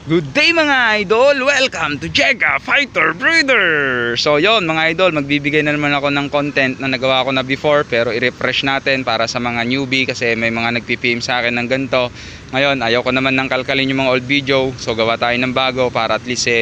Good day mga idol! Welcome to Jega Fighter Breeder! So yon mga idol, magbibigay na naman ako ng content na nagawa ko na before, pero i-refresh natin para sa mga newbie kasi may mga nagpipim sa akin ng ganito. Ngayon ayaw ko naman nang kalkalin yung mga old video, so gawa tayo ng bago para at least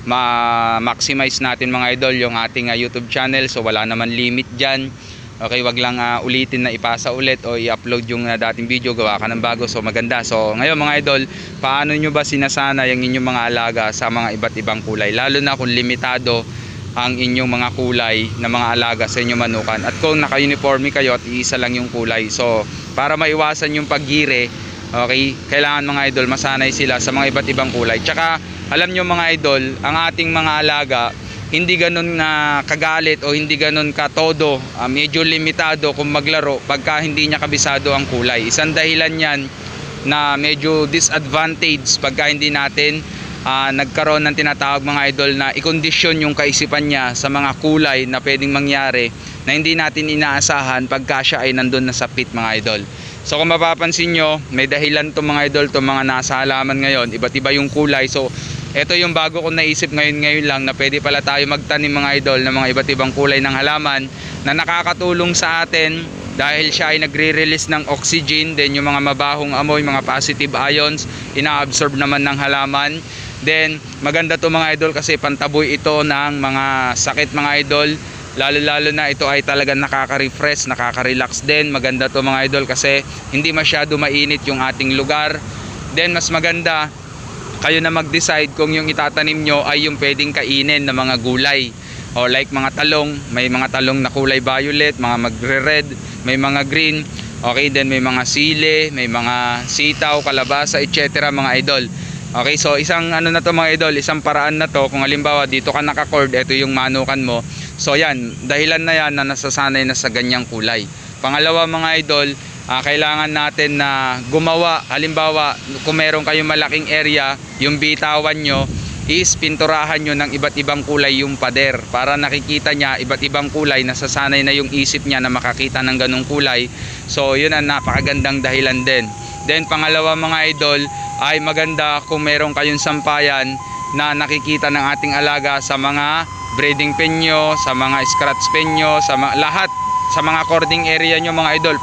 ma-maximize natin mga idol yung ating YouTube channel. So wala naman limit dyan. Okay, wag lang ulitin na ipasa ulit o i-upload yung dating video, gawa ka ng bago, so maganda. So ngayon mga idol, paano nyo ba sinasana yung inyong mga alaga sa mga iba't ibang kulay, lalo na kung limitado ang inyong mga kulay na mga alaga sa inyong manukan, at kung naka-uniforme kayo at iisa lang yung kulay. So para maiwasan yung paggire, okay, kailangan mga idol masanay sila sa mga iba't ibang kulay. Tsaka alam nyo mga idol, ang ating mga alaga hindi ganun na kagalit o hindi ganun ka todo, medyo limitado kung maglaro pagka hindi niya kabisado ang kulay. Isang dahilan yan na medyo disadvantage pagka hindi natin nagkaroon ng tinatawag mga idol na i-condition yung kaisipan niya sa mga kulay na pwedeng mangyari na hindi natin inaasahan pagka siya ay nandun na sa pit mga idol. So kung mapapansin nyo, may dahilan to mga idol, to mga nasa halaman ngayon, iba't iba yung kulay. So ito yung bago ko naisip ngayon lang na pwede pala tayo magtanim mga idol ng mga iba't ibang kulay ng halaman na nakakatulong sa atin dahil siya ay nagre-release ng oxygen, then yung mga mabahong amoy, mga positive ions, ina-absorb naman ng halaman. Then maganda to mga idol kasi pantaboy ito ng mga sakit mga idol, lalo na ito ay talagang nakaka-refresh, nakaka-relax din. Maganda to mga idol kasi hindi masyado mainit yung ating lugar. Then mas maganda kayo na mag-decide kung yung itatanim nyo ay yung pwedeng kainin na mga gulay, o like mga talong, may mga talong na kulay violet, mga magre-red, may mga green, okay, then may mga sili, may mga sitaw, kalabasa, etc. mga idol. Okay, so isang ano na to mga idol, isang paraan na to kung halimbawa dito ka naka-cord, ito yung manukan mo. So yan, dahilan na yan na nasasanay na sa ganyang kulay. Pangalawa mga idol, kailangan natin na gumawa, halimbawa kung meron kayong malaking area, yung bitawan nyo is pinturahan nyo ng iba't ibang kulay yung pader para nakikita niya iba't ibang kulay, nasasanay na yung isip niya na makakita ng ganong kulay. So yun ang napakagandang dahilan din. Then pangalawa mga idol, ay maganda kung meron kayong sampayan na nakikita ng ating alaga sa mga breeding pen nyo, sa mga scratch pen nyo, sa lahat sa mga cording area nyo mga idol,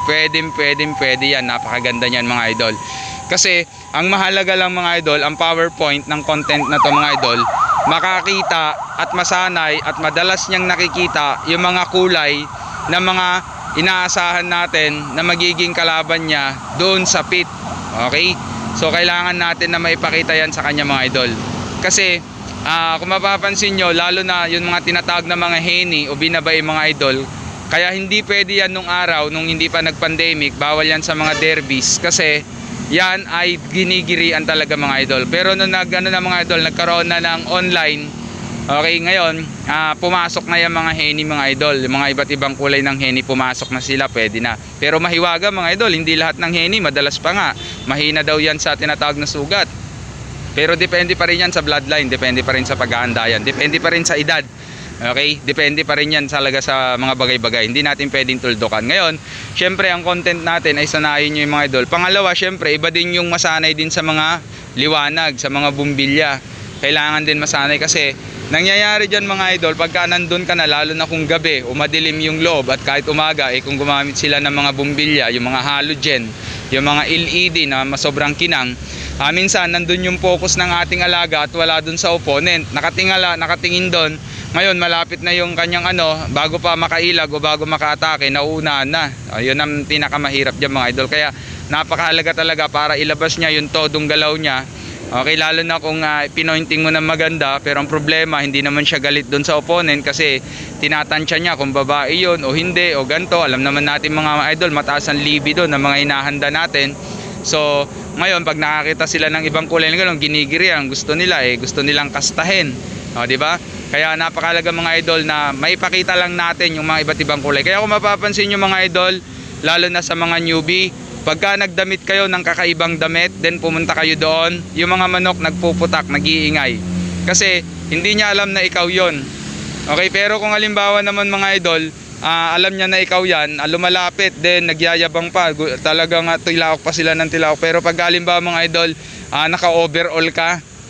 pwede yan. Napakaganda niyan mga idol. Kasi ang mahalaga lang mga idol, ang PowerPoint ng content na to mga idol, makakita at masanay at madalas niyang nakikita yung mga kulay na mga inaasahan natin na magiging kalaban niya doon sa pit. Okay? So kailangan natin na maipakita yan sa kanya mga idol. Kasi kung mapapansin nyo, lalo na yung mga tinatawag na mga henny o binabay mga idol, kaya hindi pwede yan nung araw, nung hindi pa nag-pandemic, bawal yan sa mga derbies kasi yan ay ginigirian talaga mga idol. Pero nung mga idol, nagkaroon na ng online, okay, ngayon pumasok na yung mga henny mga idol, yung mga iba't ibang kulay ng henny, pumasok na sila, pwede na. Pero mahiwaga mga idol, hindi lahat ng henny, madalas pa nga mahina daw yan sa tinatawag na sugat. Pero depende pa rin yan sa bloodline, depende pa rin sa paghahanda yan, depende pa rin sa edad. Okay, depende pa rin yan talaga sa mga bagay-bagay. Hindi natin pwedeng tuldukan. Ngayon, syempre ang content natin ay sanayin nyo yung mga idol. Pangalawa, syempre iba din yung masanay din sa mga liwanag, sa mga bumbilya. Kailangan din masanay kasi nangyayari dyan mga idol, pagka nandun ka na, lalo na kung gabi o madilim yung loob at kahit umaga, kung gumamit sila ng mga bumbilya, yung mga halogen, yung mga LED na masobrang kinang, minsan nandun yung focus ng ating alaga at wala dun sa opponent, nakatingin dun. Ngayon malapit na yung kanyang bago pa makailag o bago makaatake, nauunahan na. Yun ang pinakamahirap dyan mga idol. Kaya napakahalaga talaga para ilabas niya yung todong galaw niya. Okay, lalo na kung pinointing mo na maganda, pero ang problema hindi naman siya galit doon sa opponent kasi tinatansya niya kung babae yun o hindi o ganto. Alam naman natin mga idol, mataas ang libido ng mga hinahanda natin. So ngayon pag nakakita sila ng ibang kulay na gano'n, ginigiri ang gusto nila, gusto nilang kastahin, di ba? Kaya napakahalaga mga idol na maipakita lang natin yung mga iba't ibang kulay. Kaya kung mapapansin nyo mga idol, lalo na sa mga newbie, pagka nagdamit kayo ng kakaibang damit, then pumunta kayo doon, yung mga manok nagpuputak, nag-iingay. Kasi hindi niya alam na ikaw yon. Okay, pero kung halimbawa naman mga idol, alam niya na ikaw yan, lumalapit, then nagyayabang pa, talagang tilaok pa sila ng tilaok. Pero pag halimbawa mga idol, naka-overall ka,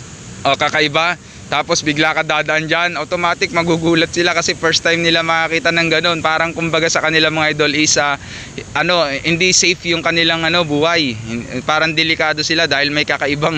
o kakaiba, tapos bigla ka dadaan dyan, automatic magugulat sila kasi first time nila makakita ng ganun. Parang kumbaga sa kanila mga idol is hindi safe yung kanilang buhay. Parang delikado sila dahil may kakaibang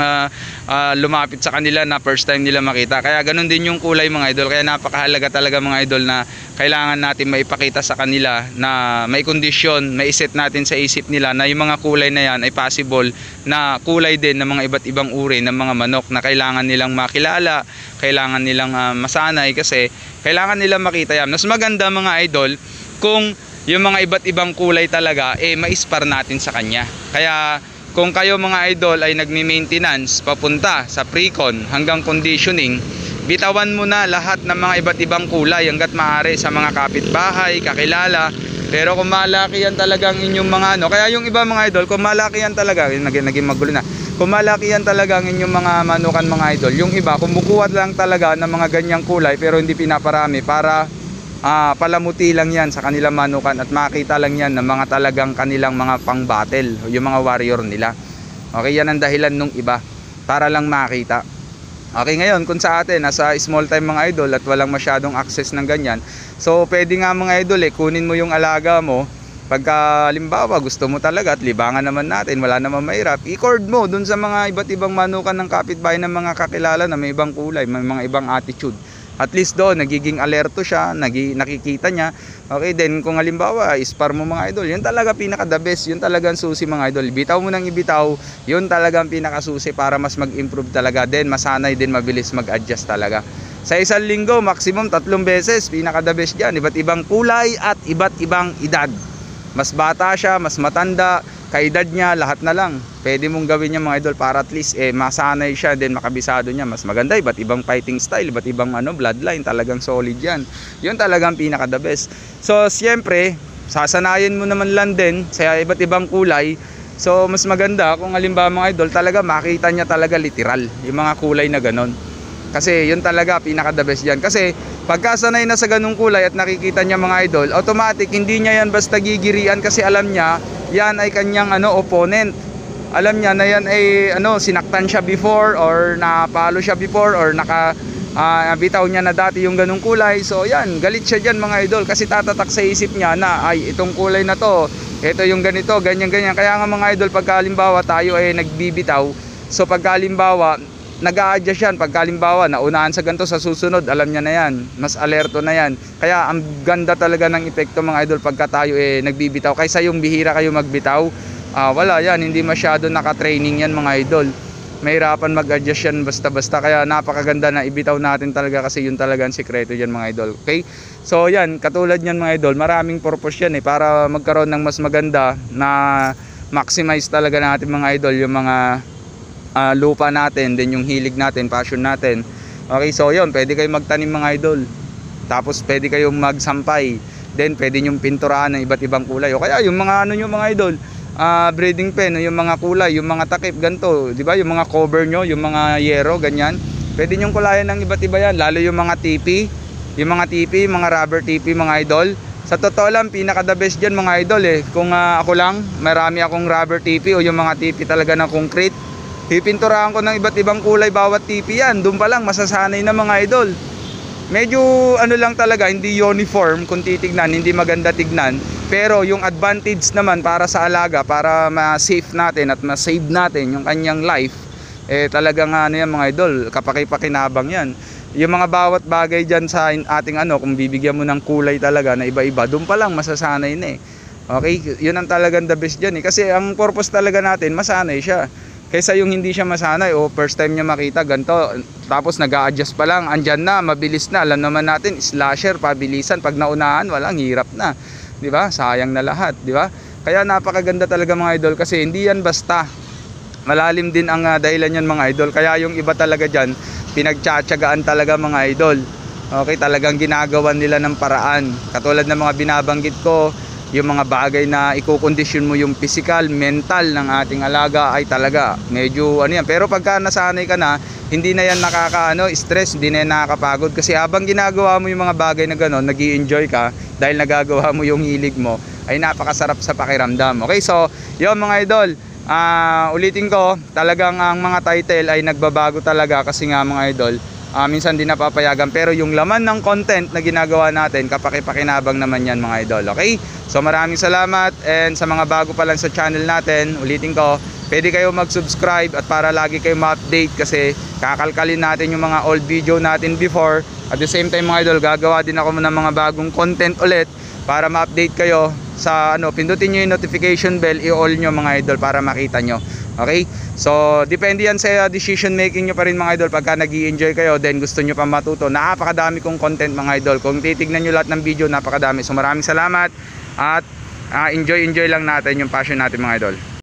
lumapit sa kanila na first time nila makita. Kaya ganun din yung kulay mga idol. Kaya napakahalaga talaga mga idol na kailangan natin maipakita sa kanila na may kondisyon, may iset natin sa isip nila na yung mga kulay na yan ay possible na kulay din ng mga iba't ibang uri ng mga manok na kailangan nilang makilala, kailangan nilang masanay kasi kailangan nilang makita yan. Mas maganda mga idol kung yung mga iba't ibang kulay talaga ma-spar natin sa kanya. Kaya kung kayo mga idol ay nagmi-maintenance papunta sa pre-con hanggang conditioning, bitawan mo na lahat ng mga iba't ibang kulay hanggat maaari sa mga kapitbahay, kakilala. Pero kung malaki yan talagang inyong mga kaya yung iba mga idol, kung malaki yan talaga, naging magulo na. Kung malaki yan talaga ang inyong mga manukan mga idol, yung iba kumukuha lang talaga ng mga ganyang kulay pero hindi pinaparami para palamuti lang yan sa kanilang manukan at makita lang yan ng mga talagang kanilang mga pang battle, yung mga warrior nila. Okay, yan ang dahilan nung iba, para lang makita. Okay, ngayon kung sa atin nasa small time mga idol at walang masyadong access ng ganyan, so pwede nga mga idol kunin mo yung alaga mo. Pagka halimbawa gusto mo talaga at libangan naman natin, wala naman mahirap, i-cord mo dun sa mga iba't ibang manukan ng kapitbahay ng mga kakilala na may ibang kulay, may mga ibang attitude. At least doon nagiging alerto siya, nakikita niya. Okay, then kung halimbawa ispar mo mga idol, yun talaga pinaka the best, yun talagang susi mga idol. Bitaw mo nang ibitaw, yun talagang pinaka susi para mas mag-improve talaga, then masanay din, mabilis mag-adjust talaga. Sa isang linggo maximum 3 beses, pinaka the best diyan, iba't ibang kulay at iba't ibang edad. Mas bata siya, mas matanda, kaedad niya, lahat na lang pwede mong gawin niya mga idol para at least masanay siya, then makabisado niya. Mas maganda, iba't ibang fighting style, iba't ibang bloodline, talagang solid yan. Yun talagang pinaka the best. So siyempre sasanayin mo naman lang din sa iba't ibang kulay. So mas maganda kung halimbawa mga idol talaga makita niya talaga literal yung mga kulay na ganon, kasi yun talaga pinaka the best yan. Kasi pagkasanay na sa ganung kulay at nakikita niya mga idol, automatic hindi niya yan basta gigirian kasi alam niya yan ay kanyang opponent. Alam niya na yan ay sinaktan siya before or napalo siya before or bitaw niya na dati yung ganung kulay. So yan, galit siya dyan mga idol kasi tatatak sa isip niya na ay itong kulay na to, ito yung ganito, ganyan ganyan. Kaya nga mga idol, pagka halimbawa tayo ay nagbibitaw, so pagka halimbawa nag-a-adjust yan, pagka halimbawa naunahan sa ganito, sa susunod alam niya na yan, mas alerto na yan. Kaya ang ganda talaga ng epekto mga idol pagka tayo nagbibitaw, kaysa yung bihira kayo magbitaw. Wala yan, hindi masyado naka-training yan mga idol, mahirapan mag-adjust yan basta-basta. Kaya napakaganda na ibitaw natin talaga kasi yun talaga ang sikreto yan mga idol. Okay, so yan, katulad yan mga idol, maraming purpose yan para magkaroon ng mas maganda na maximize talaga natin mga idol yung mga lupa natin, din yung hilig natin, passion natin. Okay, so yun, pwede kayong magtanim mga idol, tapos pwede kayong magsampay, then pwede nyong pinturahan ng iba't ibang kulay, o kaya yung mga nyo mga idol, breeding pen, yung mga kulay, yung mga takip ganto, di ba, yung mga cover nyo, yung mga yero, ganyan, pwede nyong kulayan ng iba't iba yan. Lalo yung mga TP, mga rubber TP mga idol. Sa totoo lang, pinaka the best dyan mga idol kung ako lang, marami akong rubber TP o yung mga TP talaga ng concrete, pipinturahan ko ng iba't ibang kulay bawat TP yan. Doon pa lang masasanay na mga idol. Medyo lang talaga, hindi uniform kung titignan, hindi maganda tignan. Pero yung advantage naman para sa alaga, para ma-safe natin at ma-save natin yung kanyang life, talagang yan mga idol, kapaki-pakinabang yan. Yung mga bawat bagay dyan sa ating kung bibigyan mo ng kulay talaga na iba-iba, doon pa lang masasanay na Okay, yun ang talagang the best dyan Kasi ang purpose talaga natin, masanay siya. Kaysa yung hindi siya masanay o first time niya makita ganito, tapos nag-a-adjust pa lang, andyan na, mabilis na. Alam naman natin, slasher, pabilisan, pag naunahan, walang hirap na, di ba? Sayang na lahat, di ba? Kaya napakaganda talaga mga idol, kasi hindi yan basta, malalim din ang dahilan yan mga idol. Kaya yung iba talaga dyan, pinagtsatsagaan talaga mga idol. Okay, talagang ginagawan nila ng paraan, katulad ng mga binabanggit ko. Yung mga bagay na ikukondisyon mo yung physical, mental ng ating alaga ay talaga medyo yan. Pero pagka nasanay ka na, hindi na yan stress, hindi na yan nakakapagod. Kasi habang ginagawa mo yung mga bagay na gano'n, nag-i-enjoy ka dahil nagagawa mo yung hilig mo, ay napakasarap sa pakiramdam. Okay, so yun mga idol, ulitin ko, talagang ang mga title ay nagbabago talaga kasi nga mga idol, minsan din napapayagan, pero yung laman ng content na ginagawa natin, kapakipakinabang naman yan mga idol. Okay, so maraming salamat, and sa mga bago pa lang sa channel natin, ulitin ko, pwede kayo mag-subscribe at para lagi kayo ma-update kasi kakalkalin natin yung mga old video natin before. At the same time mga idol, gagawa din ako ng mga bagong content ulit para ma-update kayo sa pindutin nyo yung notification bell, i-all nyo mga idol para makita nyo. Okay, so depende yan sa decision making nyo pa rin mga idol. Pagka nag-i-enjoy kayo, then gusto nyo pa matuto, napakadami kong content mga idol. Kung titignan nyo lahat ng video, napakadami. So maraming salamat at enjoy lang natin yung passion natin mga idol.